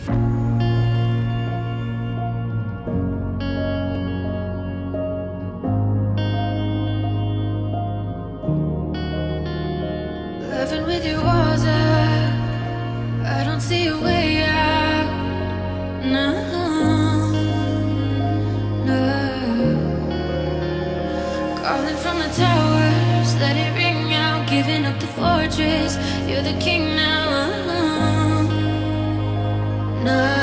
Living with your walls up, I don't see a way out. No, no. Calling from the towers, let it ring out. Giving up the fortress, you're the king now. No.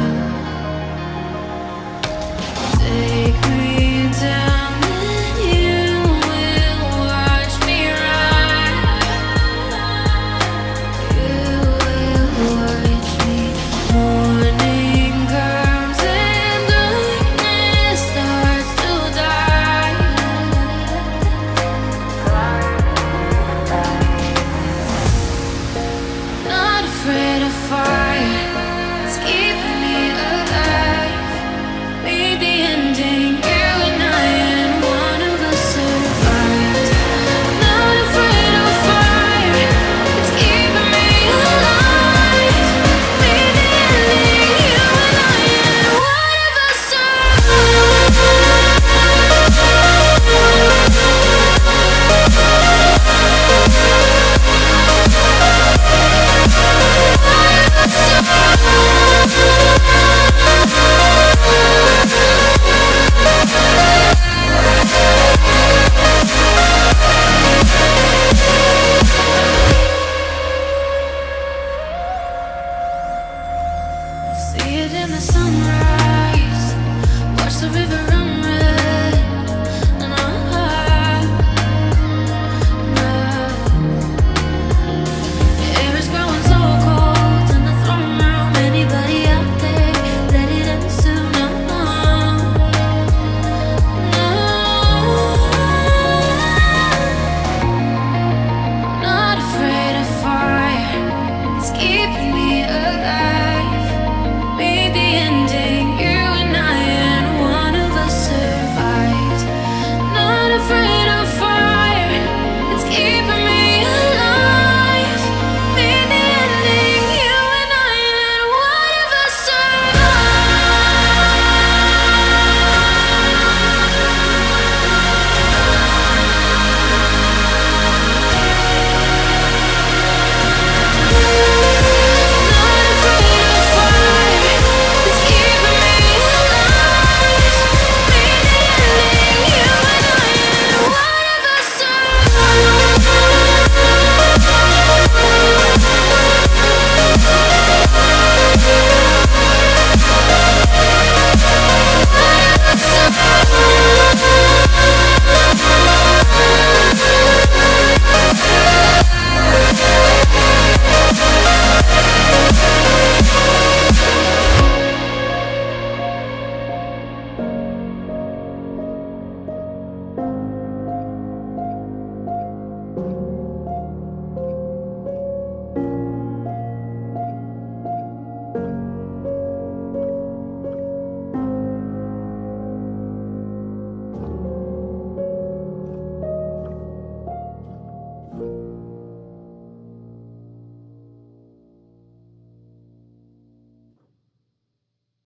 Take me down and you will watch me rise. You will watch me. Morning comes and darkness starts to die. Not afraid of fire, it's keeping me alive. Meet the ending, you and I, and one of us survives. Not afraid of fire, it's keeping me alive. Meet the ending, you and I, and one of us survives. See it in the sunrise, watch the river run red. No, no. Air is growing so cold in the throne room. Anybody out there, let it end soon. No, no. Not afraid of fire, it's keeping me alive.